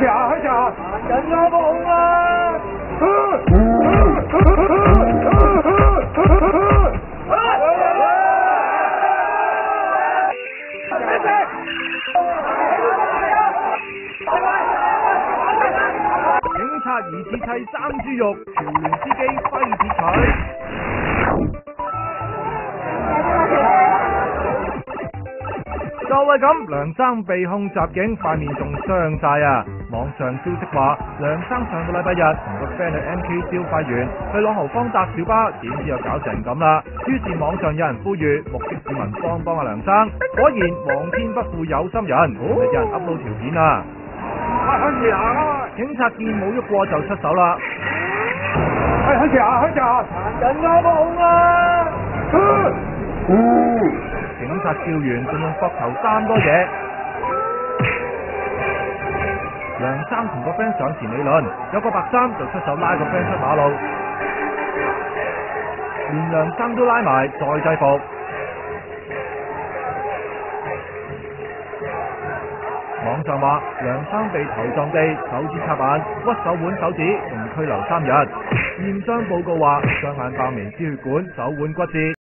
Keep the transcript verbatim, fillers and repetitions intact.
射啊！開射啊！行緊啦，冇控啊！ 警察疑似砌生豬肉，潮聯司機揮鐵錘。就係咁，梁生被控襲警，塊面仲傷晒啊！網上消息話，梁生上個禮拜日同個 friend 去 M K 消費完，去朗豪坊搭小巴，點知又搞成咁啦。於是網上有人呼籲目擊市民幫幫阿梁生。果然，皇天不負有心人，有人 upload 條片啊！警察見冇喐過就出手啦！ 係開射啊！開射啊！行緊啦，冇控啊！ 警察叫完，仲用膊頭擔多嘢。梁生同個 friend 上前理論，有個白衫就出手拉個 friend 出馬路，連梁生都拉埋，再制服。網上話梁生被頭撞地，手指插眼，屈手腕手指，仲拘留三日。驗傷報告話雙眼爆微支血管，手腕骨折。